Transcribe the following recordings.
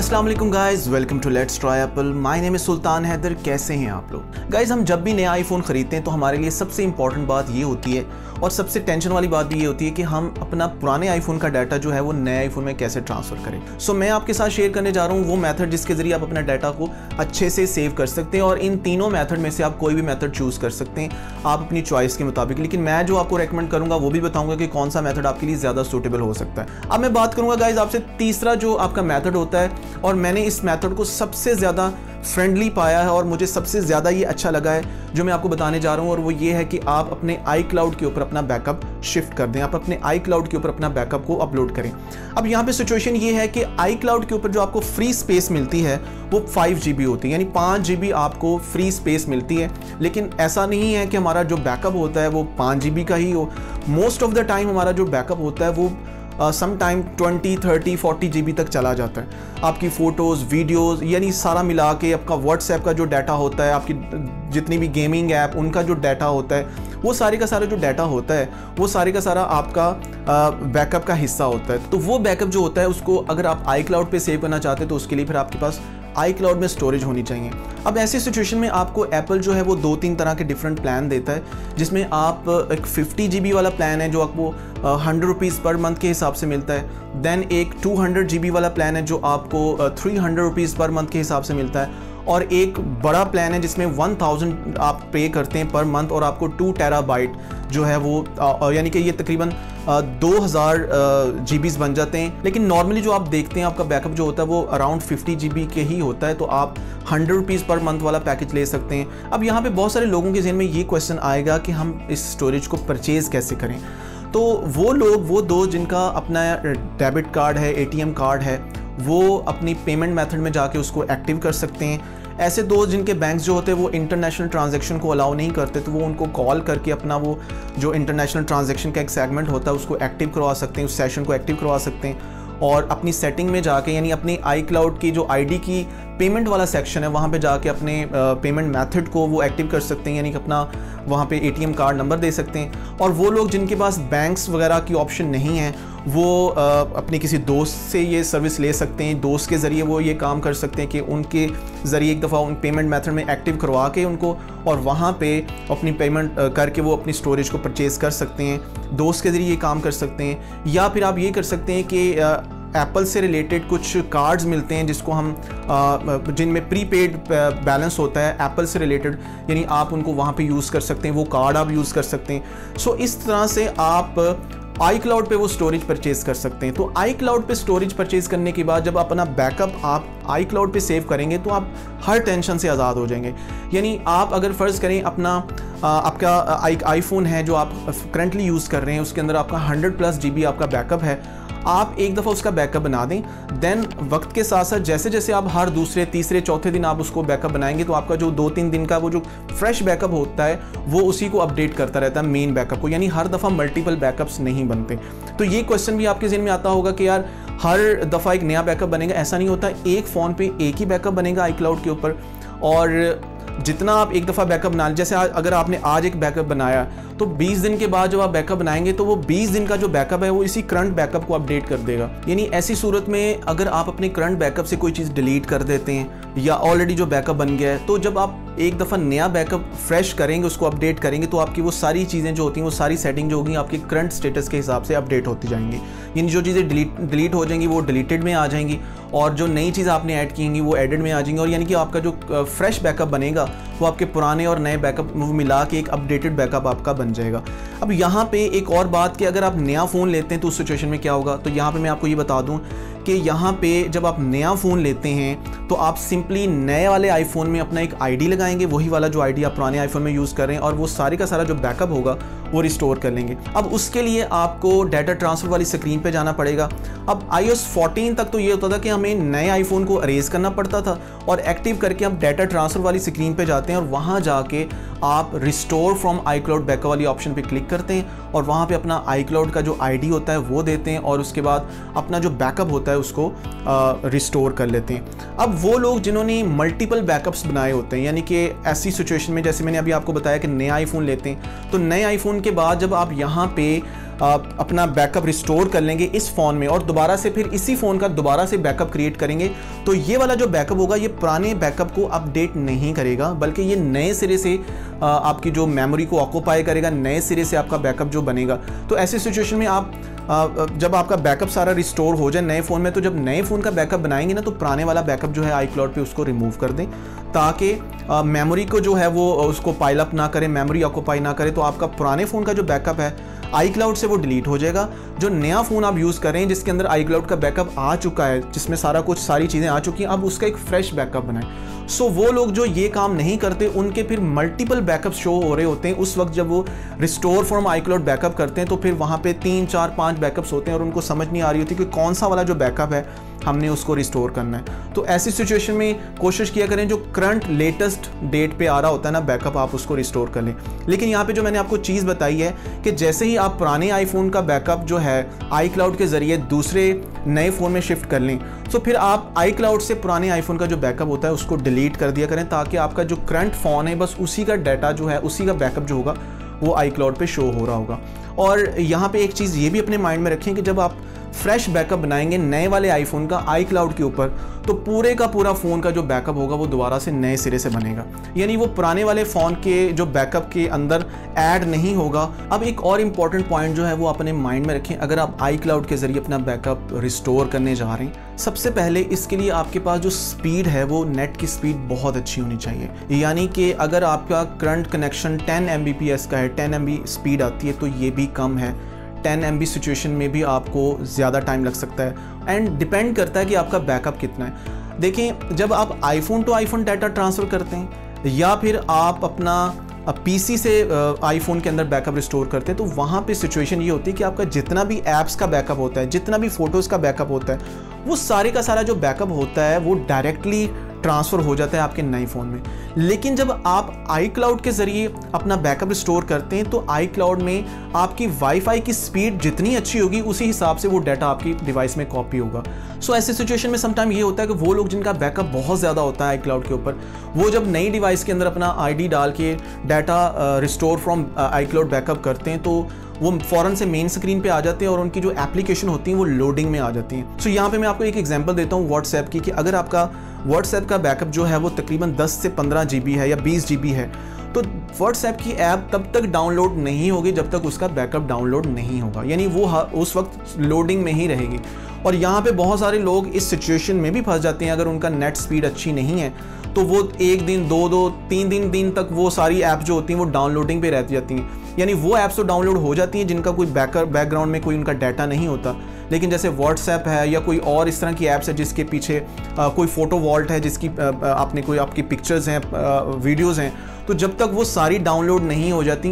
अस्सलाम वालेकुम guys, welcome to let's try Apple. My name is Sultan Haider. कैसे हैं आप लोग गाइस? हम जब भी नया आईफोन खरीदते हैं तो हमारे लिए सबसे इंपॉर्टेंट बात ये होती है और सबसे टेंशन वाली बात भी ये होती है कि हम अपना पुराने आईफोन का डाटा जो है वो नए आईफोन में कैसे ट्रांसफ़र करें। सो मैं आपके साथ शेयर करने जा रहा हूँ वो मेथड जिसके ज़रिए आप अपना डाटा को अच्छे से सेव कर सकते हैं, और इन तीनों मेथड में से आप कोई भी मेथड चूज़ कर सकते हैं आप अपनी चॉइस के मुताबिक। लेकिन मैं जो आपको रेकमेंड करूँगा वो भी बताऊँगा कि कौन सा मेथड आपके लिए ज़्यादा सूटेबल हो सकता है। अब मैं बात करूँगा गाइज आपसे तीसरा जो आपका मेथड होता है, और मैंने इस मेथड को सबसे ज़्यादा फ्रेंडली पाया है और मुझे सबसे ज़्यादा ये अच्छा लगा है जो मैं आपको बताने जा रहा हूँ, और वो ये है कि आप अपने iCloud के ऊपर अपना बैकअप शिफ्ट कर दें। आप अपने iCloud के ऊपर अपना बैकअप को अपलोड करें। अब यहाँ पे सिचुएशन ये है कि iCloud के ऊपर जो आपको फ्री स्पेस मिलती है वो 5 GB होती है, यानी 5 GB आपको फ्री स्पेस मिलती है। लेकिन ऐसा नहीं है कि हमारा जो बैकअप होता है वो 5 GB का ही हो। मोस्ट ऑफ द टाइम हमारा जो बैकअप होता है वो सम टाइम 20, 30, 40 GB तक चला जाता है। आपकी फ़ोटोज़, वीडियोज़, यानी सारा मिला के आपका व्हाट्सएप का जो डाटा होता है, आपकी जितनी भी गेमिंग ऐप उनका जो डाटा होता है, वो सारे का सारा जो डाटा होता है वो सारे का सारा आपका बैकअप का हिस्सा होता है। तो वो बैकअप जो होता है उसको अगर आप iCloud पे सेव करना चाहते हैं तो उसके लिए फिर आपके पास iCloud में स्टोरेज होनी चाहिए। अब ऐसी सिचुएशन में आपको एप्पल जो है वो 2-3 तरह के डिफरेंट प्लान देता है, जिसमें आप एक 50 GB वाला प्लान है जो आपको 100 रुपीज़ पर मंथ के हिसाब से मिलता है। देन एक 200 GB वाला प्लान है जो आपको 300 रुपीज़ पर मंथ के हिसाब से मिलता है, और एक बड़ा प्लान है जिसमें 1000 आप पे करते हैं पर मंथ और आपको 2 टेराबाइट जो है वो यानी कि ये तकरीबन 2000 GB बन जाते हैं। लेकिन नॉर्मली जो आप देखते हैं आपका बैकअप जो होता है वो अराउंड 50 GB के ही होता है, तो आप 100 रुपीज़ पर मंथ वाला पैकेज ले सकते हैं। अब यहाँ पे बहुत सारे लोगों के ज़हन में ये क्वेश्चन आएगा कि हम इस स्टोरेज को परचेज़ कैसे करें। तो वो दोस्त जिनका अपना डेबिट कार्ड है, ATM कार्ड है, वो अपनी पेमेंट मेथड में जाके उसको एक्टिव कर सकते हैं। ऐसे दोस्त जिनके बैंक्स जो होते हैं वो इंटरनेशनल ट्रांजैक्शन को अलाउ नहीं करते, तो वो उनको कॉल करके अपना वो जो इंटरनेशनल ट्रांजैक्शन का एक सेगमेंट होता है उसको एक्टिव करवा सकते हैं, उस सेशन को एक्टिव करवा सकते हैं। और अपनी सेटिंग में जाके यानी अपनी iCloud की जो ID की पेमेंट वाला सेक्शन है वहाँ पे जाके अपने पेमेंट मेथड को वो एक्टिव कर सकते हैं, यानी कि अपना वहाँ पे ATM कार्ड नंबर दे सकते हैं। और वो लोग जिनके पास बैंक्स वगैरह की ऑप्शन नहीं है वो अपने किसी दोस्त से ये सर्विस ले सकते हैं। दोस्त के ज़रिए वो ये काम कर सकते हैं कि उनके ज़रिए एक दफ़ा उन पेमेंट मेथड में एक्टिव करवा के उनको, और वहाँ पे अपनी पेमेंट करके वो अपनी स्टोरेज को परचेज़ कर सकते हैं। दोस्त के ज़रिए ये काम कर सकते हैं, या फिर आप ये कर सकते हैं कि एप्पल से रिलेटेड कुछ कार्ड्स मिलते हैं जिसको हम जिनमें प्रीपेड बैलेंस होता है एप्पल से रिलेटेड, यानी आप उनको वहाँ पे यूज़ कर सकते हैं, वो कार्ड आप यूज़ कर सकते हैं। सो इस तरह से आप iCloud पे वो स्टोरेज परचेज़ कर सकते हैं। तो iCloud पे स्टोरेज परचेज़ करने के बाद जब अपना बैकअप आप iCloud पे सेव करेंगे तो आप हर टेंशन से आज़ाद हो जाएंगे। यानी आप अगर फ़र्ज़ करें अपना आपका आईफोन है जो आप करंटली यूज़ कर रहे हैं, उसके अंदर आपका 100+ GB आपका बैकअप है, आप एक दफ़ा उसका बैकअप बना दें। देन वक्त के साथ साथ जैसे जैसे आप हर दूसरे, तीसरे, चौथे दिन आप उसको बैकअप बनाएंगे तो आपका जो 2-3 दिन का वो जो फ्रेश बैकअप होता है वो उसी को अपडेट करता रहता है मेन बैकअप को, यानी हर दफ़ा मल्टीपल बैकअप्स नहीं बनते। तो ये क्वेश्चन भी आपके ज़हन में आता होगा कि यार हर दफ़ा एक नया बैकअप बनेगा, ऐसा नहीं होता। एक फ़ोन पर एक ही बैकअप बनेगा iCloud के ऊपर, और जितना आप एक दफ़ा बैकअप बना, जैसे अगर आपने आज एक बैकअप बनाया तो 20 दिन के बाद जब आप बैकअप बनाएंगे तो वो 20 दिन का जो बैकअप है वो इसी करंट बैकअप को अपडेट कर देगा। यानी ऐसी सूरत में अगर आप अपने करंट बैकअप से कोई चीज़ डिलीट कर देते हैं या ऑलरेडी जो बैकअप बन गया है, तो जब आप एक दफ़ा नया बैकअप फ्रेश करेंगे, उसको अपडेट करेंगे, तो आपकी वो सारी चीज़ें जो होती हैं, वो सारी सेटिंग जो होगी आपके करंट स्टेटस के हिसाब से अपडेट होती जाएंगी। यानी जो चीज़ें डिलीट हो जाएंगी वो डिलीटेड में आ जाएंगी, और जो नई चीज़ आपने ऐड की होंगी वो एडेड में आ जाएंगी, और यानी कि आपका जो फ्रेश बैकअप बनेगा वो आपके पुराने और नए बैकअप मिला के एक अपडेटेड बैकअप आपका बन जाएगा। अब यहाँ पे एक और बात कि अगर आप नया फ़ोन लेते हैं तो उस सिचुएशन में क्या होगा, तो यहाँ पे मैं आपको ये बता दूँ कि यहाँ पे जब आप नया फ़ोन लेते हैं तो आप सिंपली नए वाले आईफोन में अपना एक ID लगाएंगे, वही वाला जो ID आप पुराने आईफोन में यूज़ कर रहे हैं, और वो सारे का सारा जो बैकअप होगा वो रिस्टोर कर लेंगे। अब उसके लिए आपको डाटा ट्रांसफ़र वाली स्क्रीन पे जाना पड़ेगा। अब iOS 14 तक तो ये होता था कि हमें नए आईफोन को अरेज करना पड़ता था, और एक्टिव करके हम डाटा ट्रांसफ़र वाली स्क्रीन पे जाते हैं और वहाँ जाके आप रिस्टोर फ्रॉम iCloud बैकअप वाली ऑप्शन पे क्लिक करते हैं, और वहाँ पे अपना iCloud का जो ID होता है वो देते हैं, और उसके बाद अपना जो बैकअप होता है उसको रिस्टोर कर लेते हैं। अब वो लोग जिन्होंने मल्टीपल बैकअप्स बनाए होते हैं, यानी कि ऐसी सिचुएशन में जैसे मैंने अभी आपको बताया कि नया आईफोन लेते हैं, तो नए आईफोन के बाद जब आप यहाँ पे अपना बैकअप रिस्टोर कर लेंगे इस फ़ोन में और दोबारा से फिर इसी फ़ोन का दोबारा से बैकअप क्रिएट करेंगे, तो ये वाला जो बैकअप होगा ये पुराने बैकअप को अपडेट नहीं करेगा, बल्कि ये नए सिरे से आपकी जो मेमोरी को ऑक्यूपाई करेगा, नए सिरे से आपका बैकअप जो बनेगा। तो ऐसी सिचुएशन में आप जब आपका बैकअप सारा रिस्टोर हो जाए नए फ़ोन में, तो जब नए फ़ोन का बैकअप बनाएंगे ना, तो पुराने वाला बैकअप जो है iCloud पे उसको रिमूव कर दें, ताकि मेमोरी को जो है वो उसको पाइल अप ना करे, मेमोरी ऑक्यूपाई ना करे। तो आपका पुराने फ़ोन का जो बैकअप है iCloud से वो डिलीट हो जाएगा। जो नया फ़ोन आप यूज़ करें जिसके अंदर iCloud का बैकअप आ चुका है, जिसमें सारी चीज़ें आ चुकी हैं, अब उसका एक फ्रेश बैकअप बनाएं। सो वो लोग जो ये काम नहीं करते उनके फिर मल्टीपल बैकअप शो हो रहे होते हैं। उस वक्त जब वो रिस्टोर फ्रॉम iCloud बैकअप करते हैं तो फिर वहाँ पे 3, 4, 5 बैकअप्स होते हैं और उनको समझ नहीं आ रही होती कि कौन सा वाला जो बैकअप है हमने उसको रिस्टोर करना है। तो ऐसी सिचुएशन में कोशिश किया करें जो करंट लेटेस्ट डेट पे आ रहा होता है ना बैकअप, आप उसको रिस्टोर कर लें। लेकिन यहाँ पे जो मैंने आपको चीज़ बताई है कि जैसे ही आप पुराने आईफोन का बैकअप जो है iCloud के ज़रिए दूसरे नए फ़ोन में शिफ्ट कर लें, तो फिर आप iCloud से पुराने आईफोन का जो बैकअप होता है उसको डिलीट कर दिया करें, ताकि आपका जो करंट फ़ोन है बस उसी का डाटा जो है, उसी का बैकअप जो होगा वो iCloud पे शो हो रहा होगा। और यहाँ पे एक चीज़ ये भी अपने माइंड में रखें कि जब आप फ्रेश बैकअप बनाएंगे नए वाले आईफोन का iCloud के ऊपर, तो पूरे का पूरा फ़ोन का जो बैकअप होगा वो दोबारा से नए सिरे से बनेगा, यानी वो पुराने वाले फ़ोन के जो बैकअप के अंदर ऐड नहीं होगा। अब एक और इम्पॉर्टेंट पॉइंट जो है वो अपने माइंड में रखें, अगर आप iCloud के ज़रिए अपना बैकअप रिस्टोर करने जा रहे हैं, सबसे पहले इसके लिए आपके पास जो स्पीड है वो नेट की स्पीड बहुत अच्छी होनी चाहिए। यानी कि अगर आपका करंट कनेक्शन 10 Mbps का है, 10 MB स्पीड आती है, तो ये भी कम है। 10 MB सिचुएशन में भी आपको ज़्यादा टाइम लग सकता है एंड डिपेंड करता है कि आपका बैकअप कितना है। देखें, जब आप iPhone to iPhone data transfer करते हैं या फिर आप अपना PC से आईफोन के अंदर बैकअप रिस्टोर करते हैं, तो वहाँ पे सिचुएशन ये होती है कि आपका जितना भी ऐप्स का बैकअप होता है, जितना भी फ़ोटोज़ का बैकअप होता है, वो सारे का सारा जो बैकअप होता है वो डायरेक्टली ट्रांसफ़र हो जाता है आपके नए फ़ोन में। लेकिन जब आप iCloud के ज़रिए अपना बैकअप स्टोर करते हैं, तो iCloud में आपकी वाईफाई की स्पीड जितनी अच्छी होगी उसी हिसाब से वो डाटा आपकी डिवाइस में कॉपी होगा। सो ऐसे सिचुएशन में समटाइम ये होता है कि वो लोग जिनका बैकअप बहुत ज़्यादा होता है iCloud के ऊपर, वो जब नई डिवाइस के अंदर अपना ID डाल के data restore from iCloud backup करते हैं, तो वो फ़ौरन से मेन स्क्रीन पे आ जाते हैं और उनकी जो एप्लीकेशन होती हैं वो लोडिंग में आ जाती हैं। सो यहाँ पे मैं आपको एक एग्जांपल देता हूँ व्हाट्सएप की, कि अगर आपका व्हाट्सएप का बैकअप जो है वो तकरीबन 10 से 15 GB है या 20 GB है, तो व्हाट्सएप की ऐप तब तक डाउनलोड नहीं होगी जब तक उसका बैकअप डाउनलोड नहीं होगा, यानी वो उस वक्त लोडिंग में ही रहेगी। और यहाँ पे बहुत सारे लोग इस सिचुएशन में भी फंस जाते हैं, अगर उनका नेट स्पीड अच्छी नहीं है तो वो 1 दिन 2 3 दिन तक वो सारी ऐप जो होती हैं वो डाउनलोडिंग पे रहती जाती हैं। यानी वो ऐप्स तो डाउनलोड हो जाती हैं जिनका कोई बैकग्राउंड में कोई उनका डाटा नहीं होता, लेकिन जैसे व्हाट्सएप है या कोई और इस तरह की ऐप्स है जिसके पीछे कोई फ़ोटो वॉल्ट है, जिसकी आपकी पिक्चर्स हैं, वीडियोज़ हैं, तो जब तक वो सारी डाउनलोड नहीं हो जाती,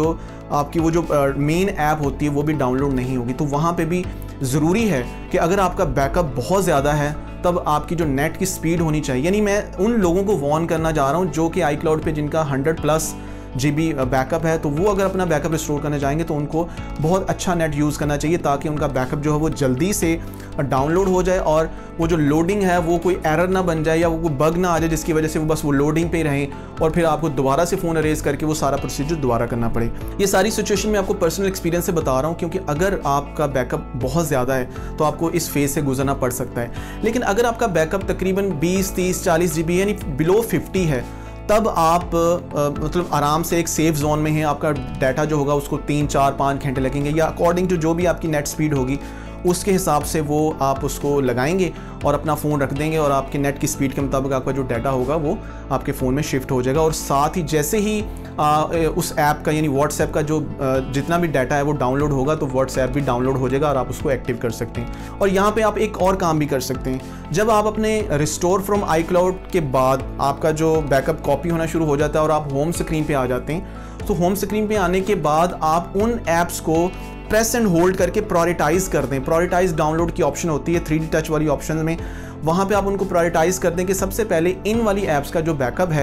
आपकी वो जो मेन ऐप होती है वो भी डाउनलोड नहीं होगी। तो वहाँ पे भी ज़रूरी है कि अगर आपका बैकअप बहुत ज़्यादा है तब आपकी जो नेट की स्पीड होनी चाहिए। यानी मैं उन लोगों को वार्न करना चाह रहा हूँ जो कि iCloud पे जिनका 100+ GB बैकअप है, तो वो अगर अपना बैकअप रिस्टोर करने जाएंगे तो उनको बहुत अच्छा नेट यूज़ करना चाहिए, ताकि उनका बैकअप जो है वो जल्दी से डाउनलोड हो जाए और वो जो लोडिंग है वो कोई एरर ना बन जाए या वो कोई बग ना आ जाए जिसकी वजह से वो बस वो लोडिंग पे ही रहें और फिर आपको दोबारा से फ़ोन अरेज करके वो सारा प्रोसीजर दोबारा करना पड़े। ये सारी सिचुएशन मैं आपको पर्सनल एक्सपीरियंस से बता रहा हूँ, क्योंकि अगर आपका बैकअप बहुत ज़्यादा है तो आपको इस फेज़ से गुजरना पड़ सकता है। लेकिन अगर आपका बैकअप तकरीबन 20, 30, 40 GB यानी बिलो 50 है, तब आप मतलब आराम से एक सेफ जोन में हैं। आपका डाटा जो होगा उसको 3, 4, 5 घंटे लगेंगे या अकॉर्डिंग टू जो भी आपकी नेट स्पीड होगी उसके हिसाब से वो आप उसको लगाएंगे और अपना फ़ोन रख देंगे और आपके नेट की स्पीड के मुताबिक आपका जो डाटा होगा वो आपके फ़ोन में शिफ्ट हो जाएगा। और साथ ही जैसे ही उस ऐप का यानी व्हाट्सएप का जो जितना भी डाटा है वो डाउनलोड होगा, तो व्हाट्सएप भी डाउनलोड हो जाएगा और आप उसको एक्टिव कर सकते हैं। और यहाँ पे आप एक और काम भी कर सकते हैं, जब आप अपने रिस्टोर फ्रॉम iCloud के बाद आपका जो बैकअप कॉपी होना शुरू हो जाता है और आप होम स्क्रीन पे आ जाते हैं, तो होम स्क्रीन पे आने के बाद आप उन ऐप्स को प्रेस एंड होल्ड करके प्रायोरिटाइज कर दें। प्रायोरिटाइज डाउनलोड की ऑप्शन होती है 3D टच वाली ऑप्शन में, वहाँ पे आप उनको प्रायोरिटाइज कर दें कि सबसे पहले इन वाली ऐप्स का जो बैकअप है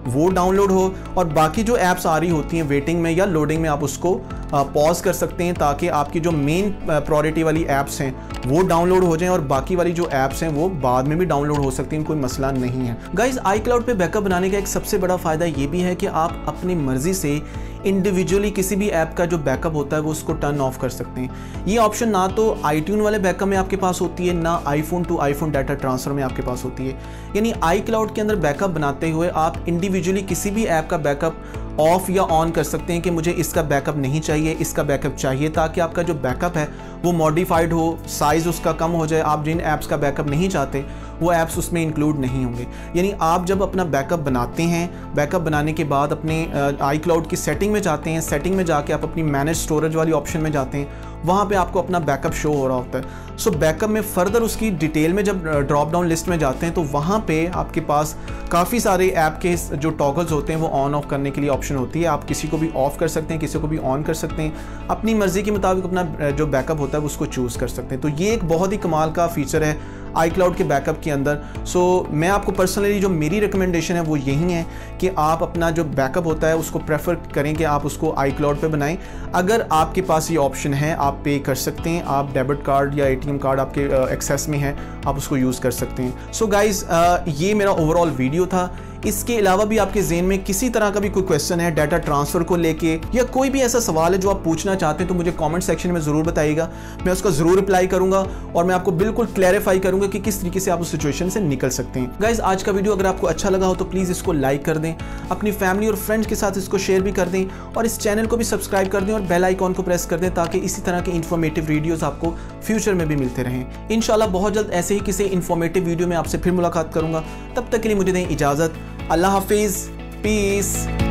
वो डाउनलोड हो, और बाकी जो ऐप्स आ रही होती हैं वेटिंग में या लोडिंग में आप उसको पॉज कर सकते हैं, ताकि आपकी जो मेन प्रायोरिटी वाली ऐप्स हैं वो डाउनलोड हो जाएं और बाकी वाली जो ऐप्स हैं वो बाद में भी डाउनलोड हो सकती हैं, कोई मसला नहीं है। गाइस, iCloud पे बैकअप बनाने का एक सबसे बड़ा फ़ायदा ये भी है कि आप अपनी मर्ज़ी से इंडिविजुअली किसी भी ऐप का जो बैकअप होता है वो उसको टर्न ऑफ कर सकते हैं। ये ऑप्शन ना तो iTunes वाले बैकअप में आपके पास होती है, ना iPhone to iPhone data transfer में आपके पास होती है। यानी iCloud के अंदर बैकअप बनाते हुए आप इंडिविजुअली किसी भी ऐप का बैकअप ऑफ या ऑन कर सकते हैं कि मुझे इसका बैकअप नहीं चाहिए, इसका बैकअप चाहिए, ताकि आपका जो बैकअप है वो मॉडिफाइड हो, साइज़ उसका कम हो जाए। आप जिन ऐप्स का बैकअप नहीं चाहते वो ऐप्स उसमें इंक्लूड नहीं होंगे। यानी आप जब अपना बैकअप बनाते हैं, बैकअप बनाने के बाद अपने iCloud की सेटिंग में जाते हैं, सेटिंग में जाके आप अपनी मैनेज स्टोरेज वाली ऑप्शन में जाते हैं, वहाँ पे आपको अपना बैकअप शो हो रहा होता है। सो बैकअप में फर्दर उसकी डिटेल में जब ड्रॉप डाउन लिस्ट में जाते हैं तो वहाँ पे आपके पास काफ़ी सारे ऐप के जो टॉगल्स होते हैं वो ऑन ऑफ करने के लिए ऑप्शन होती है। आप किसी को भी ऑफ कर सकते हैं, किसी को भी ऑन कर सकते हैं, अपनी मर्ज़ी के मुताबिक अपना जो बैकअप होता है उसको चूज़ कर सकते हैं। तो ये एक बहुत ही कमाल का फीचर है iCloud के बैकअप के अंदर। सो मैं आपको पर्सनली जो मेरी रिकमेंडेशन है वो यही है कि आप अपना जो बैकअप होता है उसको प्रेफर करें कि आप उसको iCloud पे बनाएं। अगर आपके पास ये ऑप्शन है, आप पे कर सकते हैं, आप डेबिट कार्ड या ATM कार्ड आपके एक्सेस में है, आप उसको यूज़ कर सकते हैं। सो गाइज़, ये मेरा ओवरऑल वीडियो था। इसके अलावा भी आपके ज़हन में किसी तरह का भी कोई क्वेश्चन है डाटा ट्रांसफ़र को लेके, या कोई भी ऐसा सवाल है जो आप पूछना चाहते हैं, तो मुझे कमेंट सेक्शन में ज़रूर बताइएगा। मैं उसका ज़रूर रिप्लाई करूंगा और मैं आपको बिल्कुल क्लैरिफाई करूंगा कि किस तरीके से आप उस सिचुएशन से निकल सकते हैं। गाइज, आज का वीडियो अगर आपको अच्छा लगा हो तो प्लीज़ इसको लाइक कर दें, अपनी फैमिली और फ्रेंड्स के साथ इसको शेयर भी कर दें, और इस चैनल को भी सब्सक्राइब कर दें और बेल आइकॉन को प्रेस कर दें, ताकि इसी तरह के इन्फॉर्मेटिव वीडियोज़ आपको फ्यूचर में भी मिलते रहें। इंशाल्लाह बहुत जल्द ऐसे ही किसी इन्फॉर्मेटिव वीडियो में आपसे फिर मुलाकात करूंगा। तब तक के लिए मुझे दें इजाज़त। अल्लाह हाफिज़, पीस।